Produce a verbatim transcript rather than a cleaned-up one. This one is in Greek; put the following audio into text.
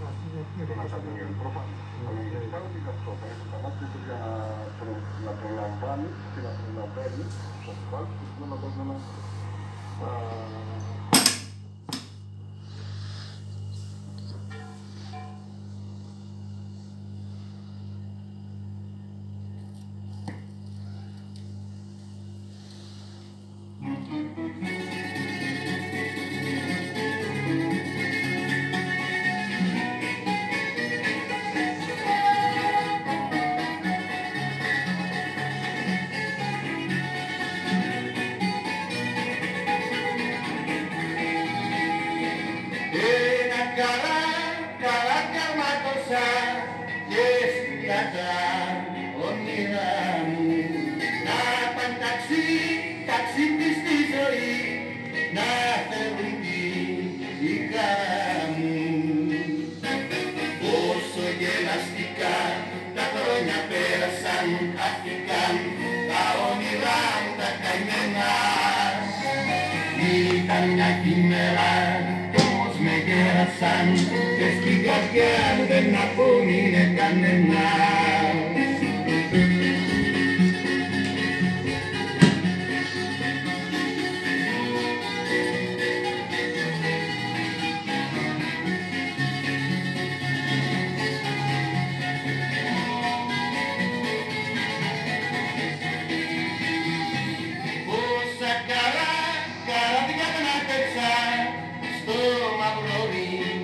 των Ακαδημίων. Προφανώς. Αλλά γιατί πάρα την κατσόπα, έχω καλά τρίτο για να προλαμβάνει και να προλαβαίνει τους ασφάλτους και να παίρνει ένα και σκιάζα όνειρά μου να παν ταξί, ταξίδι στη ζωή, να φεύγει η χαρά μου. Όσο γελαστικά τα χρόνια πέρασαν, χάθηκαν τα όνειρά μου τα καημένα. Ήταν μια χειμέρα με γέρασαν και στην καρδιά δεν απομείνε κανένα.